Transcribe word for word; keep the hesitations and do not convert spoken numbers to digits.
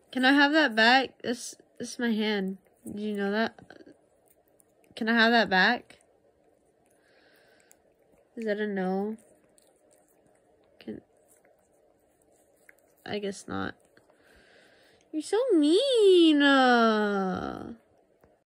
Can I have that back? This, this is my hand. Did you know that? Can I have that back? Is that a no? Can... I guess not. You're so mean. Uh...